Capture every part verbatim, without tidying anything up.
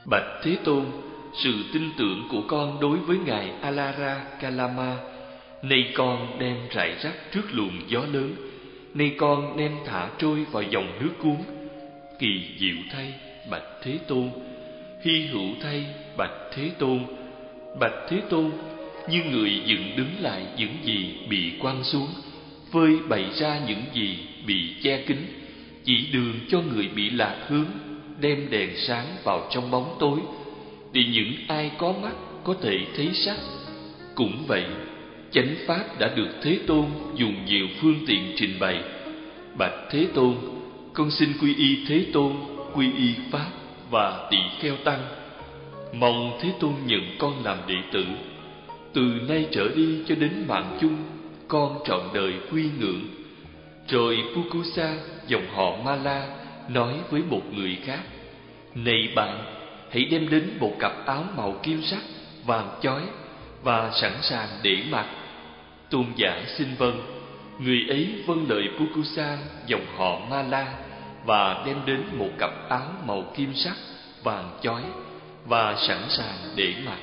Bạch Thế Tôn, sự tin tưởng của con đối với Ngài Alara Kalama, nay con đem rải rác trước luồng gió lớn, nay con đem thả trôi vào dòng nước cuốn. Kỳ diệu thay, Bạch Thế Tôn, hy hữu thay, Bạch Thế Tôn. Bạch Thế Tôn, như người dựng đứng lại những gì bị quăng xuống, phơi bày ra những gì bị che kín, chỉ đường cho người bị lạc hướng, đem đèn sáng vào trong bóng tối, để những ai có mắt có thể thấy sắc. Cũng vậy, chánh pháp đã được Thế Tôn dùng nhiều phương tiện trình bày. Bạch Thế Tôn, con xin quy y Thế Tôn, quy y Pháp và Tỳ Kheo Tăng. Mong Thế Tôn nhận con làm đệ tử. Từ nay trở đi cho đến mạng chung, con trọn đời quy ngưỡng. Rồi Pukusa, dòng họ Mala, nói với một người khác: Này bạn, hãy đem đến một cặp áo màu kim sắc, vàng chói và sẵn sàng để mặc. Tôn giả xin vâng. Người ấy vâng lời Pukusa, dòng họ Mala, và đem đến một cặp áo màu kim sắc, vàng chói và sẵn sàng để mặc.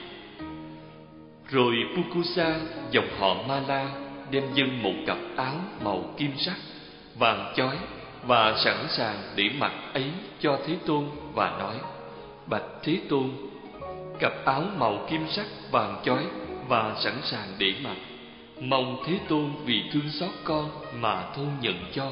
Rồi Pukusa, dòng họ Mala, đem dâng một cặp áo màu kim sắc, vàng chói và sẵn sàng để mặc ấy cho Thế Tôn và nói: Bạch Thế Tôn, cặp áo màu kim sắc, vàng chói và sẵn sàng để mặc, mong Thế Tôn vì thương xót con mà thôn nhận cho.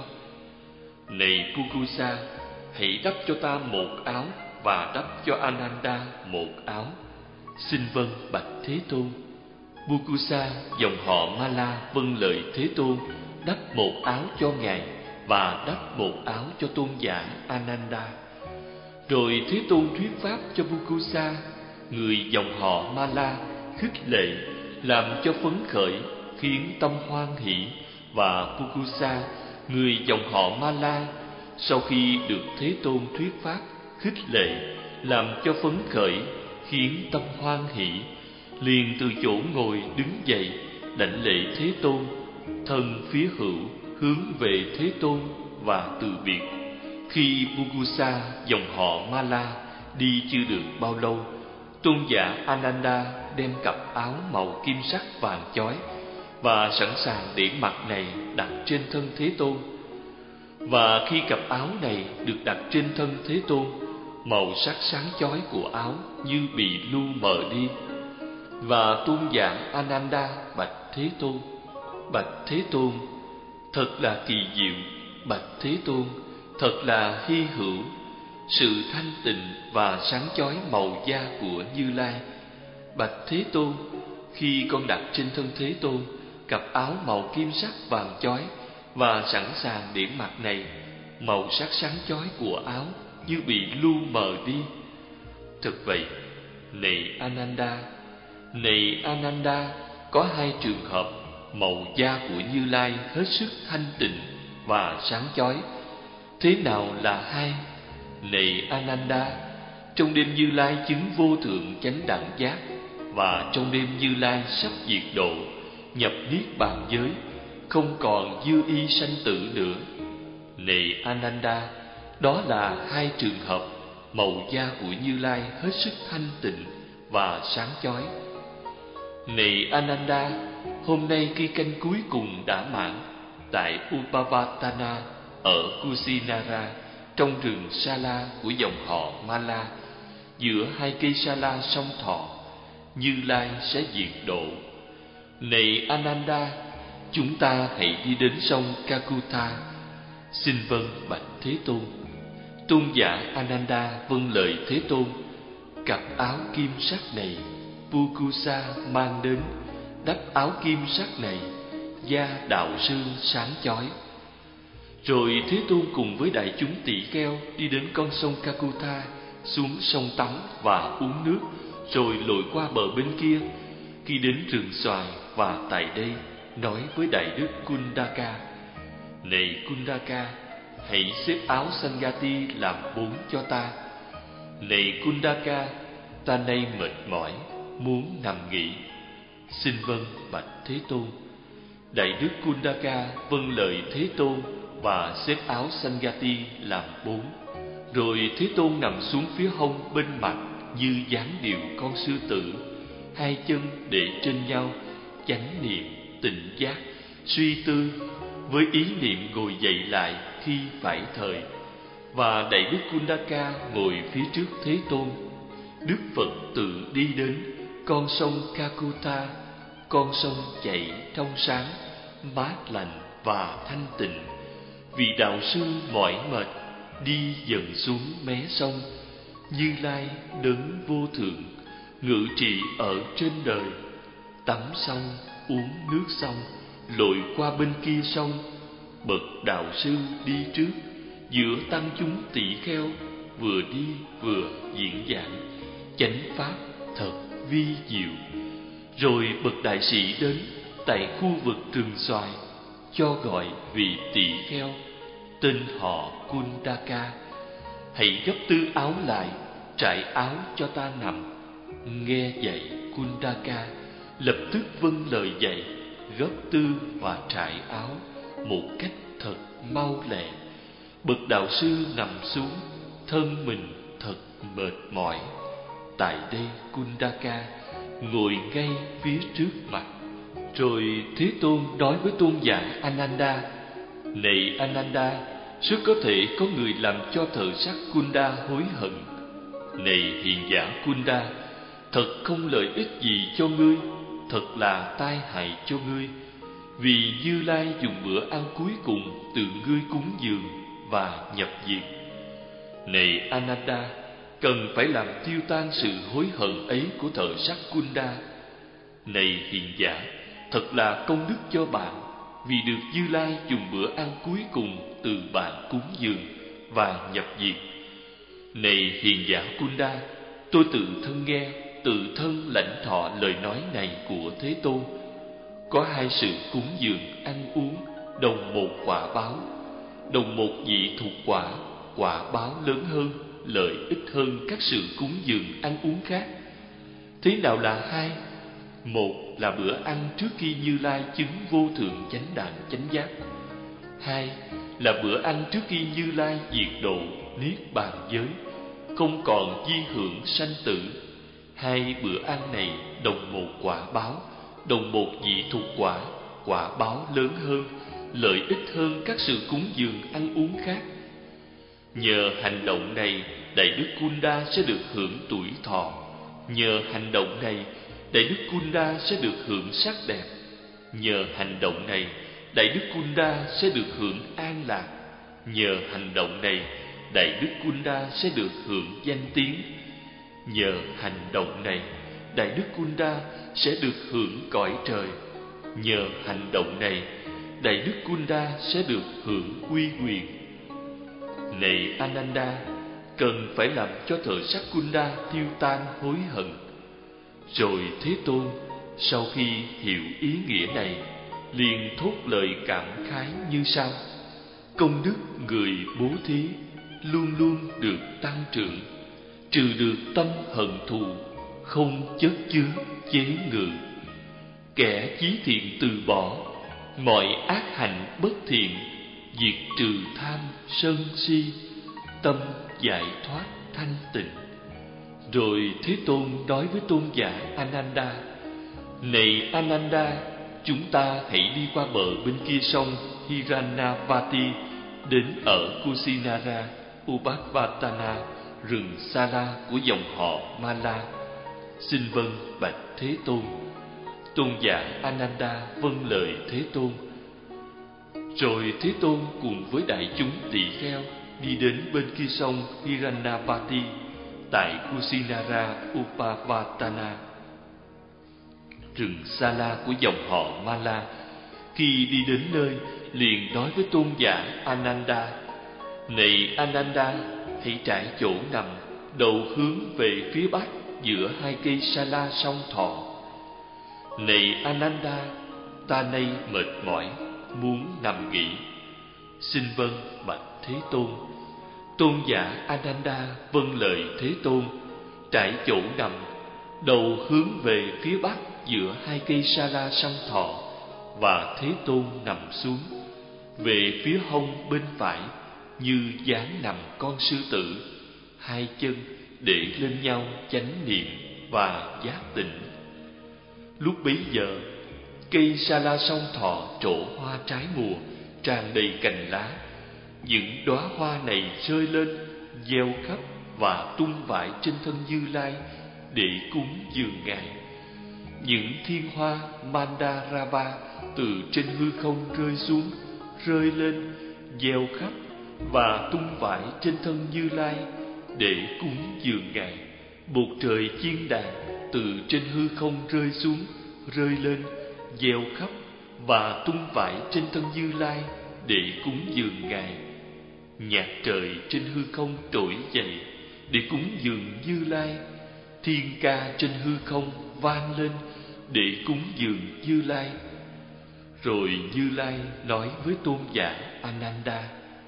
Này Pukusa, hãy đắp cho ta một áo và đắp cho Ananda một áo. Xin vâng, Bạch Thế Tôn. Pukusa, dòng họ Mala, vâng lời Thế Tôn, đắp một áo cho Ngài và đắp một áo cho tôn giả Ananda. Rồi Thế Tôn thuyết pháp cho Pukusa, người dòng họ Mala, khích lệ, làm cho phấn khởi, khiến tâm hoan hỷ. Và Pukusa, người dòng họ Mala, sau khi được Thế Tôn thuyết pháp, khích lệ, làm cho phấn khởi, khiến tâm hoan hỷ, liền từ chỗ ngồi đứng dậy, đảnh lễ Thế Tôn, thân phía hữu hướng về Thế Tôn và từ biệt. Khi Pukusa, dòng họ Mala, đi chưa được bao lâu, tôn giả Ananda đem cặp áo màu kim sắc vàng chói và sẵn sàng để mặc này đặt trên thân Thế Tôn. Và khi cặp áo này được đặt trên thân Thế Tôn, màu sắc sáng chói của áo như bị lu mờ đi. Và tôn giả Ananda bạch Thế Tôn: Bạch Thế Tôn, thật là kỳ diệu. Bạch Thế Tôn, thật là hy hữu. Sự thanh tịnh và sáng chói màu da của Như Lai. Bạch Thế Tôn, khi con đặt trên thân Thế Tôn cặp áo màu kim sắc vàng chói và sẵn sàng để mặc này, màu sắc sáng chói của áo như bị lu mờ đi. Thực vậy, này Ananda, này Ananda, có hai trường hợp màu da của Như Lai hết sức thanh tịnh và sáng chói. Thế nào là hai? Này Ananda, trong đêm Như Lai chứng vô thượng chánh đẳng giác, và trong đêm Như Lai sắp diệt độ, nhập niết bàn giới, không còn dư y sanh tử nữa. Này Ananda, đó là hai trường hợp màu da của Như Lai hết sức thanh tịnh và sáng chói. Này Ananda, hôm nay khi canh cuối cùng đã mãn tại Upavatana ở Kusinara, trong rừng Sala của dòng họ Mala, giữa hai cây Sala song Thọ, Như Lai sẽ diệt độ. Này Ananda, chúng ta hãy đi đến sông Kakutha. Xin vâng, bạch Thế Tôn. Tôn giả Ananda vâng lời Thế Tôn. Cặp áo kim sắc này Pukusa mang đến, đắp áo kim sắc này, da đạo sư sáng chói. Rồi Thế Tôn cùng với đại chúng tỷ kheo đi đến con sông Kakutha, xuống sông tắm và uống nước, rồi lội qua bờ bên kia. Khi đến rừng xoài, và tại đây nói với đại đức Kundaka: Này Kundaka, hãy xếp áo Sangati làm bốn cho ta. Này Kundaka, ta nay mệt mỏi, muốn nằm nghỉ. Xin vâng, bạch Thế Tôn. Đại đức Kundaka vâng lời Thế Tôn và xếp áo Sangati làm bốn. Rồi Thế Tôn nằm xuống phía hông bên mặt như dáng điệu con sư tử, hai chân để trên nhau, chánh niệm, tỉnh giác, suy tư, với ý niệm ngồi dậy lại khi phải thời. Và Đại Đức Kundaka ngồi phía trước Thế Tôn. Đức Phật tự đi đến con sông Kakuta, con sông chảy trong sáng, mát lành và thanh tịnh. Vị đạo sư mỏi mệt đi dần xuống mé sông. Như Lai đấng vô thượng ngự trị ở trên đời. Tắm xong, uống nước xong, lội qua bên kia sông. Bậc đạo sư đi trước, giữa tăng chúng tỷ kheo, vừa đi vừa diễn giảng chánh pháp thật vi diệu. Rồi bậc đại sĩ đến tại khu vực rừng xoài, cho gọi vị tỷ kheo tên họ Kundaka: hãy gấp tư áo lại, trải áo cho ta nằm. Nghe vậy, Kundaka lập tức vâng lời dạy, gấp tư và trải áo một cách thật mau lẹ. Bậc đạo sư nằm xuống, thân mình thật mệt mỏi. Tại đây Kundaka ngồi ngay phía trước mặt. Rồi Thế Tôn nói với tôn giả Ananda: này Ananda, rất có thể có người làm cho thợ sắt Kunda hối hận. Này hiền giả Kunda, thật không lợi ích gì cho ngươi, thật là tai hại cho ngươi. Vì Như Lai dùng bữa ăn cuối cùng từ ngươi cúng dường và nhập diệt. Này Ananda, cần phải làm tiêu tan sự hối hận ấy của thợ sắt Kunda. Này hiền giả, thật là công đức cho bạn, vì được Như Lai dùng bữa ăn cuối cùng từ bạn cúng dường và nhập diệt. Này hiền giả Kunda, tôi tự thân nghe, tự thân lãnh thọ lời nói này của Thế Tôn. Có hai sự cúng dường ăn uống đồng một quả báo, đồng một vị thuộc quả, quả báo lớn hơn, lợi ích hơn các sự cúng dường ăn uống khác. Thế nào là hai? Một là bữa ăn trước khi Như Lai chứng vô thượng chánh đẳng chánh giác. Hai là bữa ăn trước khi Như Lai diệt độ niết bàn giới, không còn di hưởng sanh tử. Hai bữa ăn này đồng một quả báo, đồng một vị thuộc quả, quả báo lớn hơn, lợi ích hơn các sự cúng dường ăn uống khác. Nhờ hành động này, Đại Đức Kunda sẽ được hưởng tuổi thọ. Nhờ hành động này, Đại Đức Kunda sẽ được hưởng sắc đẹp. Nhờ hành động này, Đại Đức Kunda sẽ được hưởng an lạc. Nhờ hành động này, Đại Đức Kunda sẽ được hưởng danh tiếng. Nhờ hành động này, Đại Đức Kunda sẽ được hưởng cõi trời. Nhờ hành động này, Đại Đức Kunda sẽ được hưởng uy quyền. Này Ananda, cần phải làm cho thợ sắt Kunda tiêu tan hối hận. Rồi Thế Tôn sau khi hiểu ý nghĩa này, liền thốt lời cảm khái như sau: công đức người bố thí luôn luôn được tăng trưởng, trừ được tâm hận thù, không chất chứa chế ngự. Kẻ chí thiện từ bỏ mọi ác hành bất thiện, diệt trừ tham sân si, tâm giải thoát thanh tịnh. Rồi Thế Tôn nói với tôn giả Ananda: này Ananda, chúng ta hãy đi qua bờ bên kia sông Hiranavati, đến ở Kusinara, Upavattana, rừng Sala của dòng họ Mala. Xin vâng bạch Thế Tôn. Tôn giả Ananda vâng lời Thế Tôn. Rồi Thế Tôn cùng với đại chúng tỳ kheo đi đến bên kia sông Hiranavati tại Kusinara Upavattana, rừng Sala của dòng họ Mala. Khi đi đến nơi, liền nói với tôn giả Ananda: này Ananda, hãy trải chỗ nằm, đầu hướng về phía bắc giữa hai cây Sala song thọ. Này Ananda, ta nay mệt mỏi, muốn nằm nghỉ. Xin vâng bạch Thế Tôn. Tôn giả Ananda vâng lời Thế Tôn, trải chỗ nằm, đầu hướng về phía bắc giữa hai cây Sala song thọ, và Thế Tôn nằm xuống về phía hông bên phải như dáng nằm con sư tử, hai chân để lên nhau chánh niệm và giác tỉnh. Lúc bấy giờ, cây sa la song thọ trổ hoa trái mùa, tràn đầy cành lá. Những đóa hoa này rơi lên, gieo khắp và tung vãi trên thân Như Lai để cúng dường Ngài. Những thiên hoa Mandarava từ trên hư không rơi xuống, rơi lên, gieo khắp và tung vãi trên thân Như Lai để cúng dường Ngài. Bột trời chiên đàn từ trên hư không rơi xuống, rơi lên, gieo khắp và tung vãi trên thân Như Lai để cúng dường Ngài. Nhạc trời trên hư không trỗi dậy để cúng dường Như Lai. Thiên ca trên hư không vang lên để cúng dường Như Lai. Rồi Như Lai nói với tôn giả Ananda: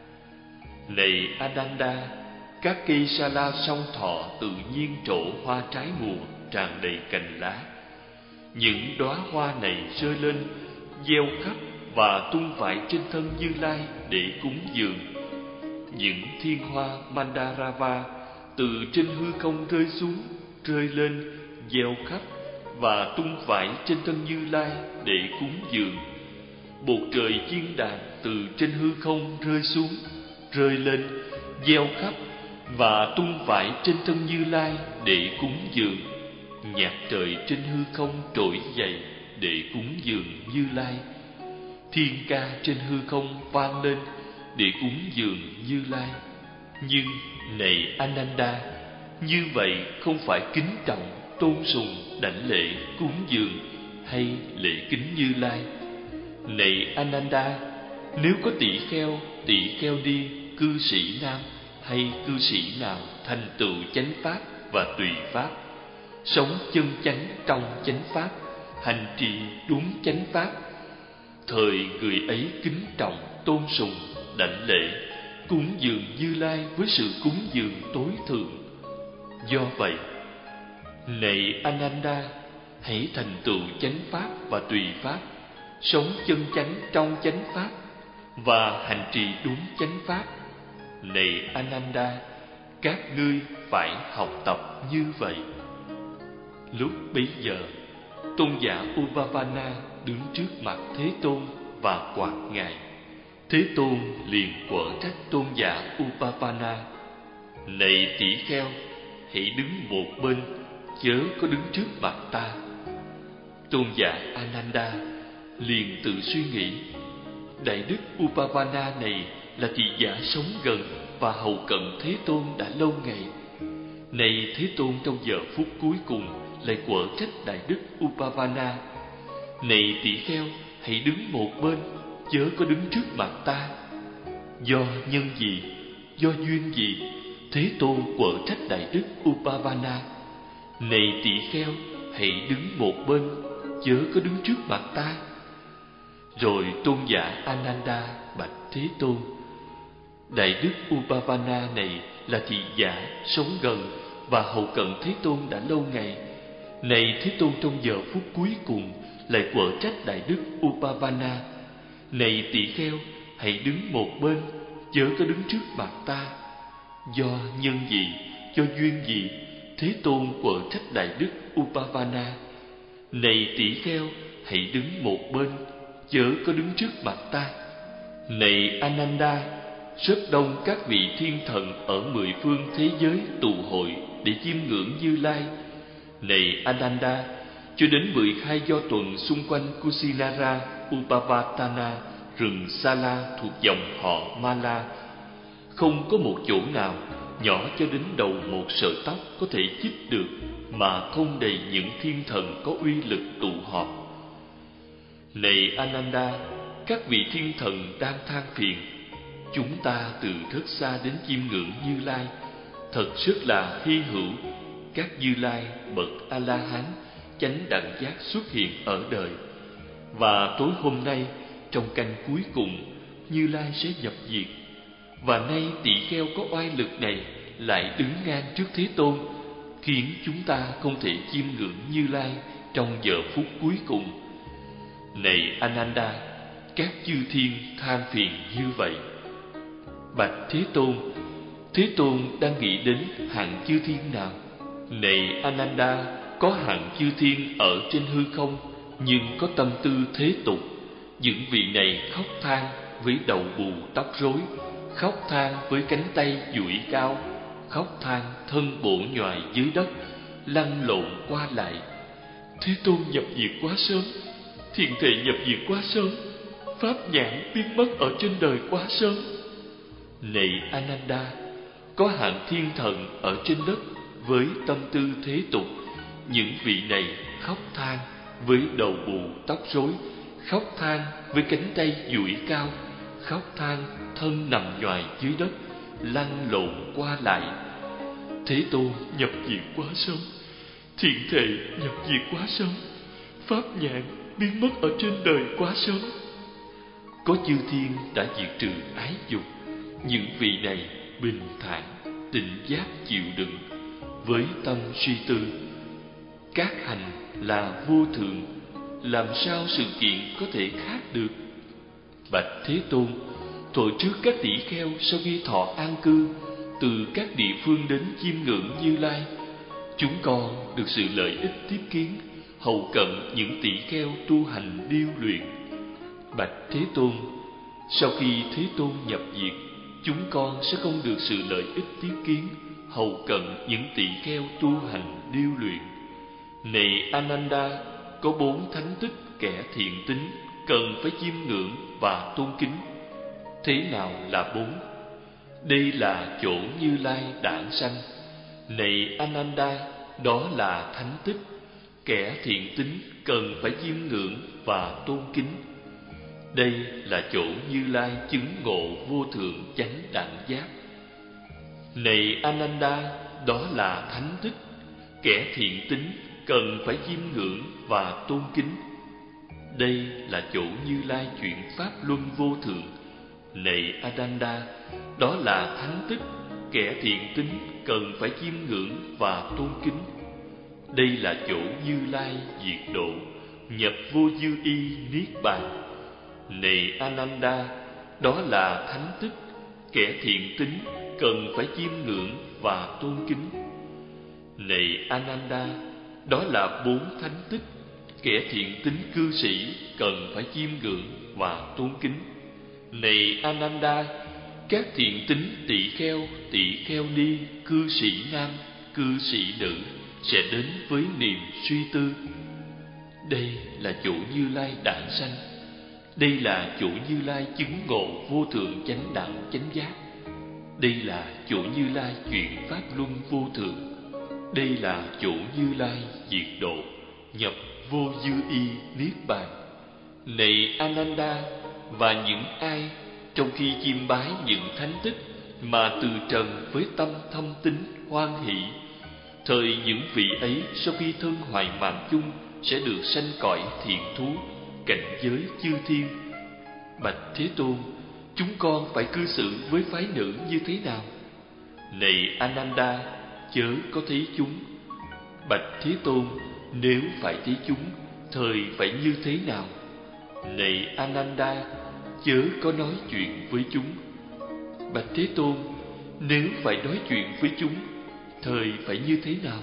Này Ananda, các cây sa la song thọ tự nhiên trổ hoa trái mùa, tràn đầy cành lá. Những đóa hoa này rơi lên, gieo khắp và tung vãi trên thân Như Lai để cúng dường. Những thiên hoa Mandarava từ trên hư không rơi xuống, rơi lên, gieo khắp và tung vãi trên thân Như Lai để cúng dường. Bột trời chiên đàn từ trên hư không rơi xuống, rơi lên, gieo khắp và tung vãi trên thân Như Lai để cúng dường. Nhạc trời trên hư không trỗi dậy để cúng dường Như Lai. Thiên ca trên hư không vang lên để cúng dường Như Lai. Nhưng này Ananda, như vậy không phải kính trọng, tôn sùng, đảnh lễ, cúng dường hay lễ kính Như Lai. Này Ananda, nếu có tỷ kheo, tỷ kheo đi, cư sĩ nam hay cư sĩ nào thành tựu chánh pháp và tùy pháp, sống chân chánh trong chánh pháp, hành trì đúng chánh pháp, thời người ấy kính trọng, tôn sùng, đảnh lễ, cúng dường Như Lai với sự cúng dường tối thượng. Do vậy, này Ananda, hãy thành tựu chánh pháp và tùy pháp, sống chân chánh trong chánh pháp và hành trì đúng chánh pháp. Này Ananda, các ngươi phải học tập như vậy. Lúc bấy giờ, tôn giả Upavana đứng trước mặt Thế Tôn và quạt Ngài. Thế Tôn liền quở trách tôn giả Upavana: Này tỷ kheo, hãy đứng một bên, chớ có đứng trước mặt ta. Tôn giả Ananda liền tự suy nghĩ: Đại đức Upavana này là thị giả sống gần và hầu cận Thế Tôn đã lâu ngày. Này Thế Tôn trong giờ phút cuối cùng lại quở trách đại đức Upavana: Này tỷ kheo, hãy đứng một bên, chớ có đứng trước mặt ta. Do nhân gì, do duyên gì, Thế Tôn quở trách đại đức Upavana: Này tỷ kheo, hãy đứng một bên, chớ có đứng trước mặt ta. Rồi tôn giả Ananda bạch Thế Tôn: Đại đức Upavana này là thị giả sống gần và hầu cận Thế Tôn đã lâu ngày. Này Thế Tôn trong giờ phút cuối cùng lại quở trách đại đức Upavana: Này tỷ kheo, hãy đứng một bên, chớ có đứng trước mặt ta. Do nhân gì, do duyên gì, Thế Tôn quở trách đại đức Upavana: Này tỷ kheo, hãy đứng một bên, chớ có đứng trước mặt ta. Này Ananda, rất đông các vị thiên thần ở mười phương thế giới tụ hội để chiêm ngưỡng Như Lai. Này Ananda, cho đến mười hai do tuần xung quanh Kusinara Upavatana, rừng Sala thuộc dòng họ Mala, không có một chỗ nào nhỏ cho đến đầu một sợi tóc có thể chích được mà không đầy những thiên thần có uy lực tụ họp. Này Ananda, các vị thiên thần đang than phiền: Chúng ta từ rất xa đến chiêm ngưỡng Như Lai, thật rất là hy hữu. Các Như Lai bậc A-la-hán chánh đẳng giác xuất hiện ở đời, và tối hôm nay trong canh cuối cùng Như Lai sẽ nhập diệt. Và nay tỷ kheo có oai lực này lại đứng ngang trước Thế Tôn, khiến chúng ta không thể chiêm ngưỡng Như Lai trong giờ phút cuối cùng. Này Ananda, các chư thiên than phiền như vậy. Bạch Thế Tôn, Thế Tôn đang nghĩ đến hạng chư thiên nào? Này Ananda, có hạng chư thiên ở trên hư không, nhưng có tâm tư thế tục. Những vị này khóc than với đầu bù tóc rối, khóc than với cánh tay duỗi cao, khóc than thân bổ nhoài dưới đất, lăn lộn qua lại. Thế Tôn nhập diệt quá sớm, thiện thể nhập diệt quá sớm, pháp nhãn biến mất ở trên đời quá sớm. Này Ananda, có hạng thiên thần ở trên đất với tâm tư thế tục. Những vị này khóc than với đầu bù tóc rối, khóc than với cánh tay duỗi cao, khóc than thân nằm nhoài dưới đất, lăn lộn qua lại. Thế Tôn nhập diệt quá sớm, thiện thể nhập diệt quá sớm, pháp nhãn biến mất ở trên đời quá sớm. Có chư thiên đã diệt trừ ái dục. Những vị này bình thản, tỉnh giác chịu đựng, với tâm suy tư. Các hành là vô thường, làm sao sự kiện có thể khác được? Bạch Thế Tôn, thuở trước các tỷ kheo sau khi thọ an cư, từ các địa phương đến chiêm ngưỡng Như Lai, chúng con được sự lợi ích tiếp kiến, hầu cận những tỷ kheo tu hành điêu luyện. Bạch Thế Tôn, sau khi Thế Tôn nhập diệt, chúng con sẽ không được sự lợi ích tiếp kiến, hầu cận những tỷ kheo tu hành điêu luyện. Này Ananda, có bốn thánh tích kẻ thiện tính cần phải chiêm ngưỡng và tôn kính. Thế nào là bốn? Đây là chỗ Như Lai đản sanh. Này Ananda, đó là thánh tích kẻ thiện tính cần phải chiêm ngưỡng và tôn kính. Đây là chỗ Như Lai chứng ngộ vô thượng chánh đẳng giác. Này Ananda, đó là thánh tích kẻ thiện tính cần phải chiêm ngưỡng và tôn kính. Đây là chỗ Như Lai chuyển pháp luân vô thượng. Này Ananda, đó là thánh tích kẻ thiện tính cần phải chiêm ngưỡng và tôn kính. Đây là chỗ Như Lai diệt độ, nhập vô dư y niết bàn. Này Ananda, đó là thánh tích kẻ thiện tính cần phải chiêm ngưỡng và tôn kính. Này Ananda, đó là bốn thánh tích kẻ thiện tính cư sĩ cần phải chiêm ngưỡng và tôn kính. Này Ananda, các thiện tính tỷ kheo, tỷ kheo ni, cư sĩ nam, cư sĩ nữ sẽ đến với niềm suy tư. Đây là chỗ Như Lai đản sanh. Đây là chỗ Như Lai chứng ngộ vô thượng chánh đẳng chánh giác. Đây là chỗ Như Lai chuyển pháp luân vô thượng. Đây là chỗ Như Lai diệt độ, nhập vô dư y niết bàn. Này Ananda, và những ai trong khi chiêm bái những thánh tích mà từ trần với tâm thâm tín hoan hỷ, thời những vị ấy sau khi thân hoài mạng chung sẽ được sanh cõi thiện thú, cảnh giới chư thiên. Bạch Thế Tôn, chúng con phải cư xử với phái nữ như thế nào? Này Ananda, chớ có thấy chúng. Bạch Thế Tôn, nếu phải thấy chúng, thời phải như thế nào? Này Ananda, chớ có nói chuyện với chúng. Bạch Thế Tôn, nếu phải nói chuyện với chúng, thời phải như thế nào?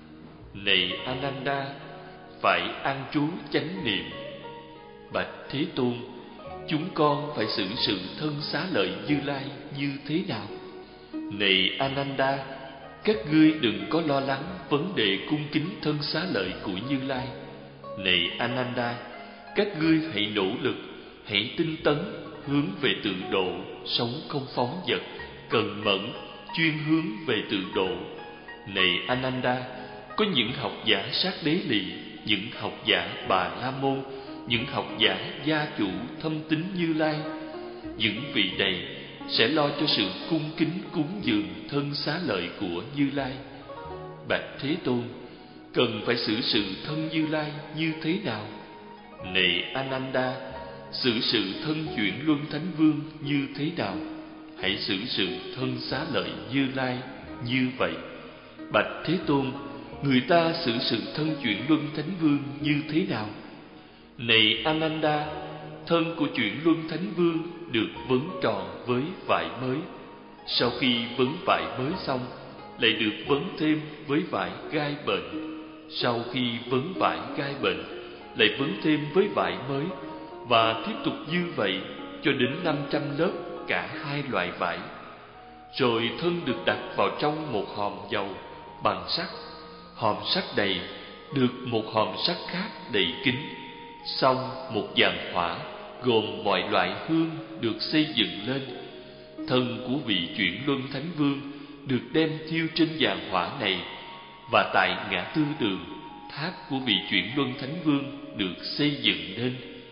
Này Ananda, phải an trú chánh niệm. Bạch Thế Tôn, chúng con phải xử sự thân xá lợi Như Lai như thế nào? Này Ananda, các ngươi đừng có lo lắng vấn đề cung kính thân xá lợi của Như Lai. Này Ananda, các ngươi hãy nỗ lực, hãy tinh tấn, hướng về tự độ, sống không phóng dật, cần mẫn, chuyên hướng về tự độ. Này Ananda, có những học giả sát đế lì, những học giả Bà La Môn, những học giả gia chủ thâm tín Như Lai. Những vị này sẽ lo cho sự cung kính cúng dường thân xá lợi của Như Lai. Bạch Thế Tôn, cần phải xử sự thân Như Lai như thế nào? Này Ananda, xử sự thân chuyển luân thánh vương như thế nào? Hãy xử sự thân xá lợi Như Lai như vậy. Bạch Thế Tôn, người ta xử sự thân chuyển luân thánh vương như thế nào? Này Ananda, thân của chuyển luân thánh vương được vấn tròn với vải mới. Sau khi vấn vải mới xong, lại được vấn thêm với vải gai bệnh. Sau khi vấn vải gai bệnh, lại vấn thêm với vải mới, và tiếp tục như vậy cho đến năm trăm lớp cả hai loại vải. Rồi thân được đặt vào trong một hòm dầu bằng sắt. Hòm sắt đầy được một hòm sắt khác đầy kín. Xong một giàn hỏa gồm mọi loại hương được xây dựng lên. Thân của vị Chuyển Luân Thánh Vương được đem thiêu trên giàn hỏa này, và tại ngã tư đường, tháp của vị Chuyển Luân Thánh Vương được xây dựng nên.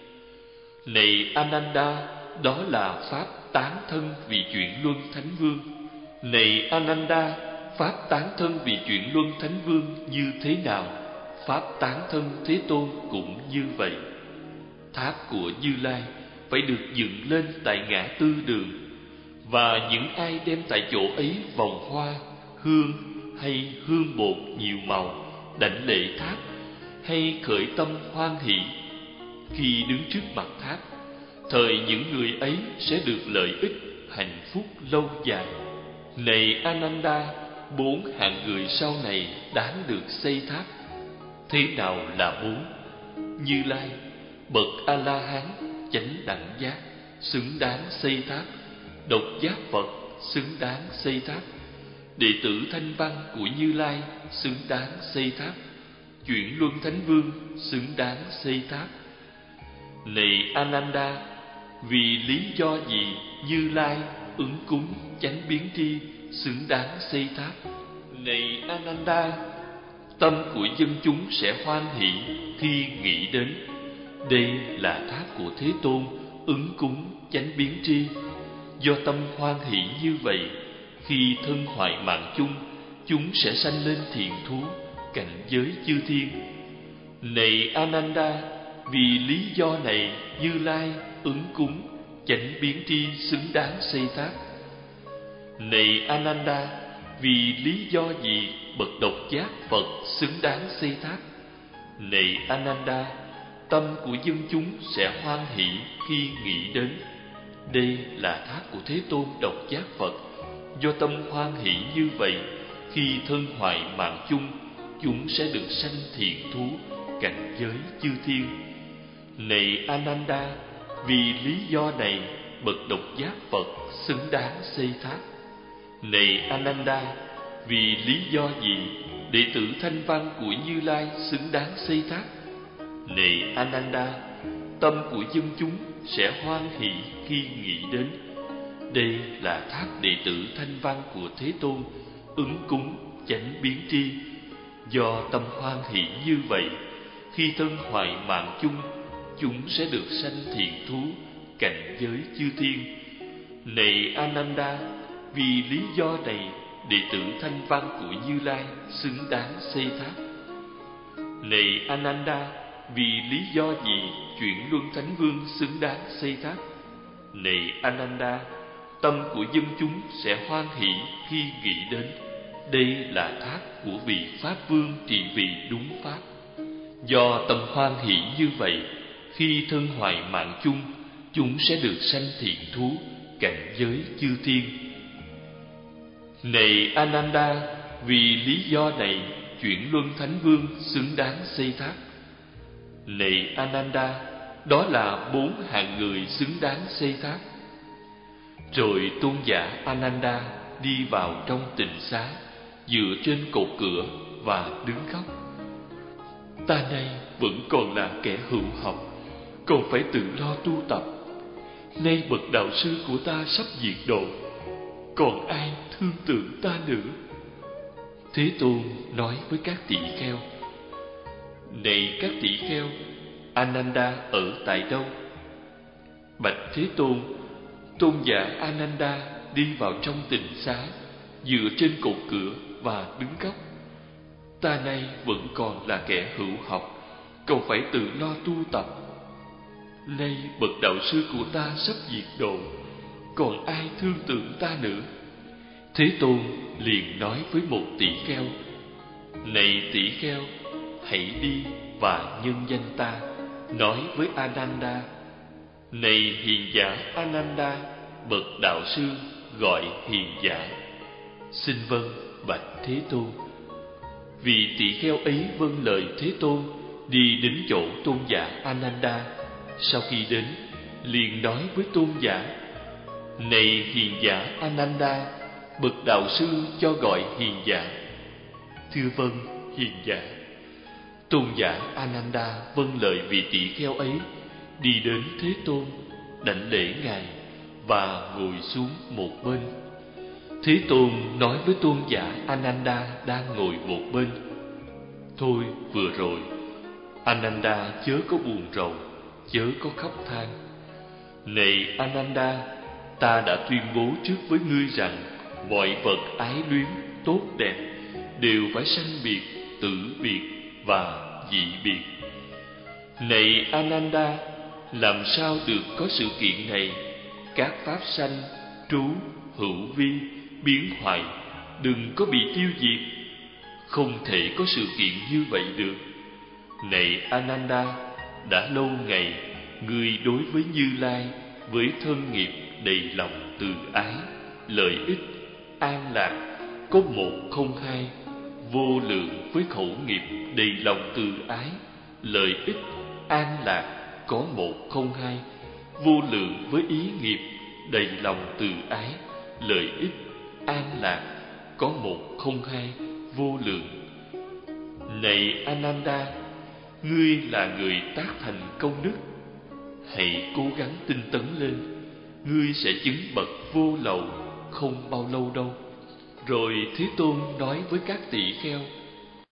Này Ananda, đó là pháp tán thân vị Chuyển Luân Thánh Vương. Này Ananda, pháp tán thân vị Chuyển Luân Thánh Vương như thế nào, pháp tán thân Thế Tôn cũng như vậy. Tháp của Như Lai phải được dựng lên tại ngã tư đường, và những ai đem tại chỗ ấy vòng hoa, hương hay hương bột nhiều màu, đảnh lễ tháp, hay khởi tâm hoan hỷ khi đứng trước mặt tháp, thời những người ấy sẽ được lợi ích hạnh phúc lâu dài. Này Ananda, bốn hạng người sau này đáng được xây tháp. Thế nào là bốn? Như Lai, bậc A La Hán chánh đẳng giác, xứng đáng xây tháp. Độc giác Phật xứng đáng xây tháp. Đệ tử Thanh Văn của Như Lai xứng đáng xây tháp. Chuyển Luân Thánh Vương xứng đáng xây tháp. Này Ananda, vì lý do gì Như Lai ứng cúng chánh biến tri xứng đáng xây tháp? Này Ananda, tâm của dân chúng sẽ hoan hỷ khi nghĩ đến. Đây là tháp của Thế Tôn ứng cúng chánh biến tri. Do tâm hoan hỷ như vậy, khi thân hoại mạng chung, chúng sẽ sanh lên thiện thú, cảnh giới chư thiên. Này Ananda, vì lý do này Như Lai ứng cúng chánh biến tri xứng đáng xây tháp. Này Ananda, vì lý do gì bậc độc giác Phật xứng đáng xây tháp? Này Ananda, tâm của dân chúng sẽ hoan hỷ khi nghĩ đến. Đây là tháp của Thế Tôn độc giác Phật. Do tâm hoan hỷ như vậy, khi thân hoại mạng chung, chúng sẽ được sanh thiện thú, cảnh giới chư thiên. Này Ananda, vì lý do này bậc độc giác Phật xứng đáng xây tháp. Này Ananda, vì lý do gì đệ tử Thanh Văn của Như Lai xứng đáng xây tháp? Này Ananda, tâm của dân chúng sẽ hoan hỷ khi nghĩ đến. Đây là tháp đệ tử Thanh Văn của Thế Tôn ứng cúng chánh biến tri. Do tâm hoan hỷ như vậy, khi thân hoại mạng chung, chúng sẽ được sanh thiện thú, cảnh giới chư thiên. Này Ananda, vì lý do này đệ tử Thanh Văn của Như Lai xứng đáng xây tháp. Này Ananda, vì lý do gì Chuyển Luân Thánh Vương xứng đáng xây tháp? Này Ananda, tâm của dân chúng sẽ hoan hỷ khi nghĩ đến. Đây là tháp của vị Pháp Vương trị vì đúng pháp. Do tâm hoan hỷ như vậy, khi thân hoại mạng chung, chúng sẽ được sanh thiện thú, cảnh giới chư thiên. Này Ananda, vì lý do này Chuyển Luân Thánh Vương xứng đáng xây tháp. Này Ananda, đó là bốn hạng người xứng đáng xây tháp. Rồi tôn giả Ananda đi vào trong tịnh xá, dựa trên cột cửa và đứng khóc. Ta nay vẫn còn là kẻ hữu học, còn phải tự lo tu tập. Nay bậc đạo sư của ta sắp diệt độ, còn ai thương tưởng ta nữa? Thế Tôn nói với các tỳ kheo: Này các tỳ kheo, Ananda ở tại đâu? Bạch Thế Tôn, tôn giả Ananda đi vào trong tịnh xá, dựa trên cột cửa và đứng khóc. Ta nay vẫn còn là kẻ hữu học, còn phải tự lo tu tập. Nay bậc đạo sư của ta sắp diệt độ, còn ai thương tưởng ta nữa? Thế Tôn liền nói với một tỷ kheo: Này tỷ kheo, hãy đi và nhân danh ta, nói với Ananda: Này hiền giả Ananda, bậc đạo sư gọi hiền giả: Xin vâng, bạch Thế Tôn. Vị tỷ kheo ấy vâng lời Thế Tôn, đi đến chỗ tôn giả Ananda. Sau khi đến, liền nói với tôn giả: Này hiền giả Ananda, bậc đạo sư cho gọi hiền giả. Thưa vâng, hiền giả. Tôn giả Ananda vâng lời vị tỷ kheo ấy, đi đến Thế Tôn, đảnh lễ ngài và ngồi xuống một bên. Thế Tôn nói với tôn giả Ananda đang ngồi một bên: Thôi vừa rồi, Ananda chớ có buồn rầu, chớ có khóc than. Này Ananda, ta đã tuyên bố trước với ngươi rằng mọi vật ái luyến, tốt đẹp đều phải sanh biệt, tử biệt và dị biệt. Này Ananda, làm sao được có sự kiện này? Các pháp sanh, trú, hữu vi, biến hoại đừng có bị tiêu diệt. Không thể có sự kiện như vậy được. Này Ananda, đã lâu ngày ngươi đối với Như Lai với thân nghiệp đầy lòng từ ái, lợi ích, an lạc, có một không hai, vô lượng với khẩu nghiệp đầy lòng từ ái, lợi ích, an lạc, có một không hai, vô lượng với ý nghiệp đầy lòng từ ái, lợi ích, an lạc, có một không hai, vô lượng. Này Ananda, ngươi là người tác thành công đức, hãy cố gắng tinh tấn lên, ngươi sẽ chứng bậc vô lậu không bao lâu đâu. Rồi Thế Tôn nói với các tỷ kheo: